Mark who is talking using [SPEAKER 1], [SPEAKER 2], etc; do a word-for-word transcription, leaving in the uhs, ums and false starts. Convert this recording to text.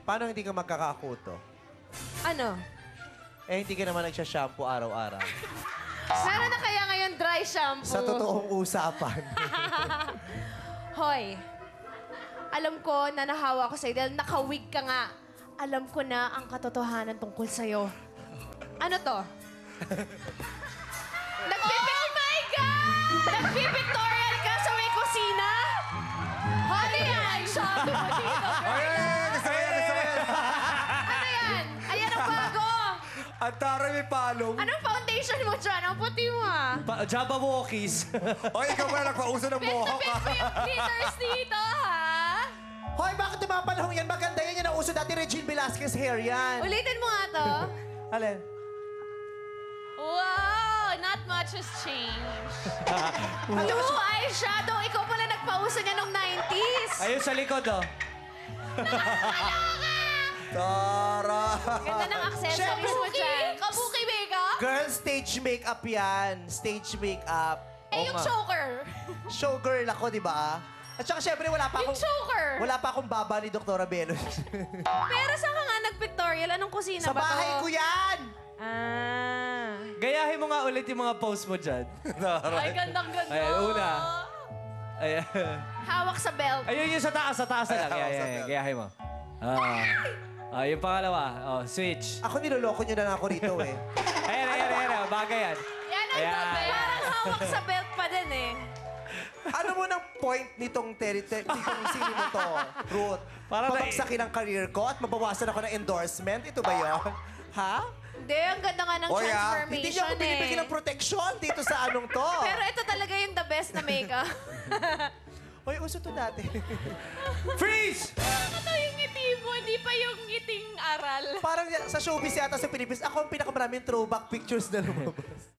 [SPEAKER 1] Paano hindi ka magkakakuto?
[SPEAKER 2] Ano?
[SPEAKER 1] Eh, hindi ka naman nagsha-shampoo araw-araw.
[SPEAKER 2] Meron na kaya ngayon dry shampoo?
[SPEAKER 1] Sa totoong usapan.
[SPEAKER 2] Hoy, alam ko na nahawa ko sa'yo dahil nakawig ka nga. Alam ko na ang katotohanan tungkol sa'yo. Ano to? Nagpipic... Oh my God! Nagpipictorial ka sa may kusina? Ano yan? Shampoo mo dito, girl.
[SPEAKER 1] Ay, gusto ko yan, gusto ko yan.
[SPEAKER 2] Ano yan? Ayan ang bago.
[SPEAKER 1] Ang taray may palong.
[SPEAKER 2] Anong foundation mo dyan? Ang puti mo ah.
[SPEAKER 3] Pa Jabba Walkies.
[SPEAKER 1] O, ikaw ba nagpauso ng mohawk
[SPEAKER 2] Pet
[SPEAKER 1] ka?
[SPEAKER 2] na pet mo yung glitters dito, ha?
[SPEAKER 1] Hoy, bakit yung mga panahon yan? Maganda yan. Yan ang uso dati Regine Velasquez hair yan.
[SPEAKER 2] Ulitin mo nga to.
[SPEAKER 1] Alin?
[SPEAKER 2] Wow! Not much has changed. Blue eyeshadow. Ikaw pala nagpauso niya nung nineties.
[SPEAKER 3] Ayun sa likod, oh.
[SPEAKER 1] Tara!
[SPEAKER 2] Ganda ng accessories mo dyan. Kabuki makeup?
[SPEAKER 1] Girl, stage makeup yan. Stage makeup.
[SPEAKER 2] Eh,
[SPEAKER 1] Oo
[SPEAKER 2] yung
[SPEAKER 1] nga.
[SPEAKER 2] choker.
[SPEAKER 1] Showgirl ako, di ba? At saka syempre, wala pa
[SPEAKER 2] Yung
[SPEAKER 1] akong...
[SPEAKER 2] choker.
[SPEAKER 1] Wala pa akong baba ni Doktora Belos.
[SPEAKER 2] Pero saan ka nga nag-pictorial? Anong kusina
[SPEAKER 1] Sa
[SPEAKER 2] ba to?
[SPEAKER 1] bahay ko yan!
[SPEAKER 2] Ah.
[SPEAKER 3] Gayahin mo nga ulit yung mga post mo dyan.
[SPEAKER 2] Ay, gandang-ganda.
[SPEAKER 3] Ayan, una. Ayan.
[SPEAKER 2] Hawak sa belt.
[SPEAKER 3] Ayun yung sa taas, sa taas na lang.
[SPEAKER 1] Ay,
[SPEAKER 3] Ayan,
[SPEAKER 1] hawak sa
[SPEAKER 3] ayan,
[SPEAKER 1] belt.
[SPEAKER 3] gayahin mo. Ah. Ah, yung pangalawa. Oh, switch.
[SPEAKER 1] Ako niloloko nyo na lang ako rito eh.
[SPEAKER 3] Ayan, ayan, ayan, ayan. Bagay yan.
[SPEAKER 2] Yan ang
[SPEAKER 3] Ayan.
[SPEAKER 2] the belt. Parang hawak sa belt pa din eh.
[SPEAKER 1] Ano mo ng point nitong, teri te- nitong sino mo to, Ruth?
[SPEAKER 3] Para na-
[SPEAKER 1] Pabagsakin ang career ko at mabawasan ako ng endorsement? Ito ba yun? Ha?
[SPEAKER 2] Hindi, ang ganda nga ng
[SPEAKER 1] O ya,
[SPEAKER 2] transformation
[SPEAKER 1] hindi niyo ako
[SPEAKER 2] eh.
[SPEAKER 1] binibigyan ng proteksyon dito sa anong to.
[SPEAKER 2] Pero ito talaga yung the best na makeup.
[SPEAKER 1] Hoy, uso to dati.
[SPEAKER 3] Freeze!
[SPEAKER 2] Ito yung ngiti mo, hindi pa yung ngiting aral.
[SPEAKER 1] Parang sa showbiz yata sa Pilipinas, ako ang pinakamaraming throwback pictures na lumabas.